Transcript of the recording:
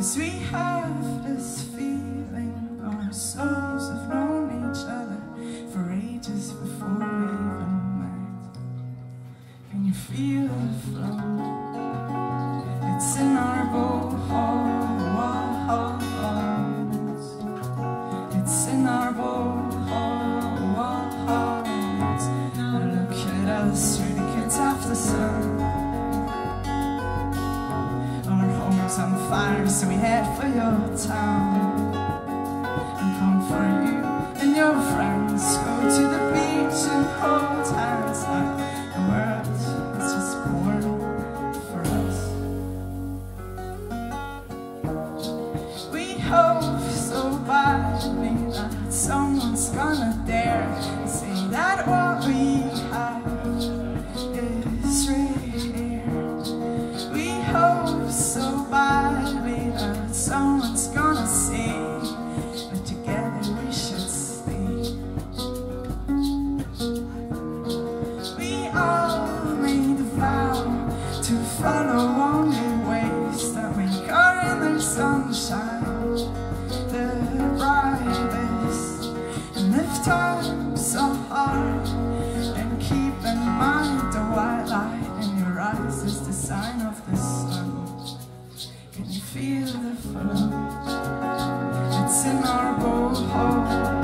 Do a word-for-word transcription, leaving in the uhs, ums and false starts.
'Cause we have this feeling, our souls have known each other for ages before we even met. Can you feel the flow? It's in our bones. It's in our bones. Look at us, we're the kids of the sun. On fire, so we head for your town and come for you and your friends. Go to the beach and hold hands like the world is just born for us. We hope so badly that someone's gonna dare say that what we have is real. We hope so badly that someone's gonna see that together we should stay. We all made a vow to follow only ways that make our inner sunshine the brightest. And if times are hard, then keep in mind the white light in your eyes is the sign of the sun. Can you feel the flow? It's in our bones.